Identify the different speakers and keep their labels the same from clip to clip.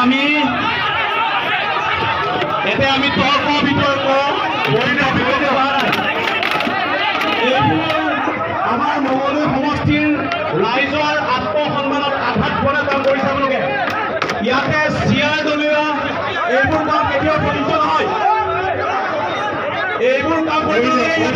Speaker 1: আমি তর্ক বিতর্ক আমাৰ মঙলদৈ সমষ্টিৰ ৰাইজৰ আত্মসন্মানত আঘাত কৰা কাম কৰিছে আপোনালোকে। ইয়াতে চিয়াৰ দলীয় এইবোৰ কাম কেতিয়াও প্ৰযোজ্য নহয়। এইবোৰ কাম কৰিব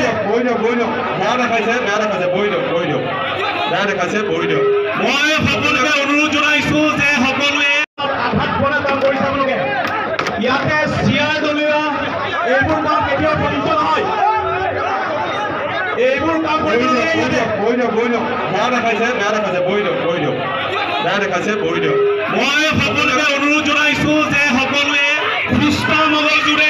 Speaker 1: মই সকলোকে অনুৰোধ জনাইছো যে সকলোৱে আঘাত কৰা কাম কৰিছে আপোনালোকে। ইয়াতে চিয়াৰ দলীয় এইবোৰ কাম কেতিয়াও প্ৰযোজ্য নহয়। এইবোৰ কাম কৰিব মই সকলোকে অনুৰোধ জনাইছো যে সকলোৱে সুস্থ মগজুৰে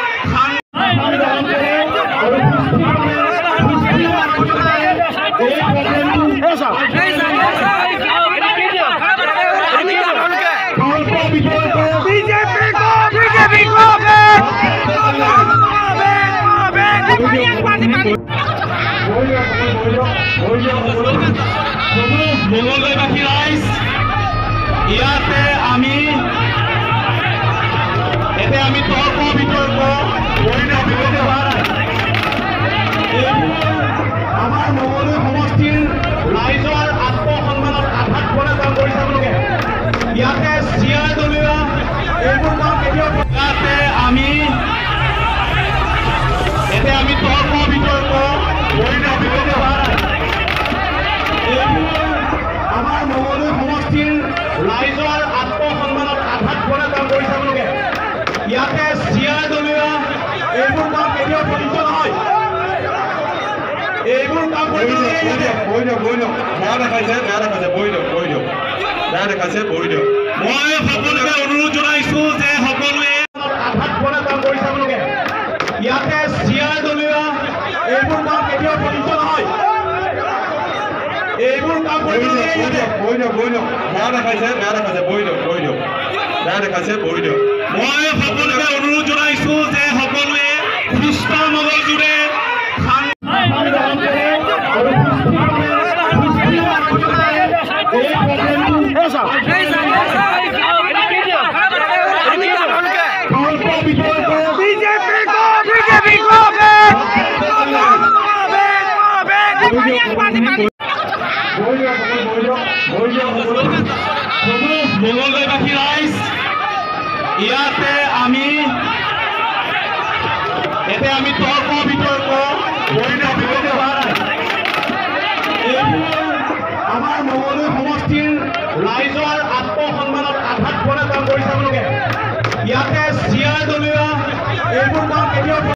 Speaker 1: মঙলদৈবাসী ৰাইজ ইয়াতে আমি তৰ্ক বিতৰ্ক আমাৰ মঙলদৈ সমষ্টিৰ ৰাইজৰ আত্মসন্মানত আঘাত কৰা কাম কৰিছে আপোনালোকে। ইয়াতে চিয়াৰ দলীয় এইবোৰ কাম কেতিয়াও আমি তৰ্ক বিতৰ্ক আমাৰ মঙলদৈ সমষ্টিৰ ৰাইজৰ আত্মসন্মানত আঘাত কৰা কাম কৰিছে আপোনালোকে। ইয়াতে চিয়াৰ দলীয় এইবোৰ কাম কেতিয়াও প্ৰযোজ্য নহয়। এইবোৰ কাম কৰিব মই সকলোকে অনুৰোধ জনাইছো যে সকলোৱে আঘাত কৰা কাম কৰিছে আপোনালোকে। ইয়াতে চিয়াৰ দলীয় এইবোৰ কাম কেতিয়াও প্ৰযোজ্য নহয়। এইবোৰ কাম কৰিব মই সকলোকে অনুৰোধ জনাইছো যে সকলোৱে সুস্থ মগজুৰে মঙলদৈবাসী ৰাইজ ইয়াতে আমি তৰ্ক বিতৰ্ক আমাৰ মঙলদৈ সমষ্টিৰ ৰাইজৰ আত্মসন্মানত আঘাত কৰা কাম কৰিছে আপোনালোকে। ইয়াতে চিয়াৰ দলীয়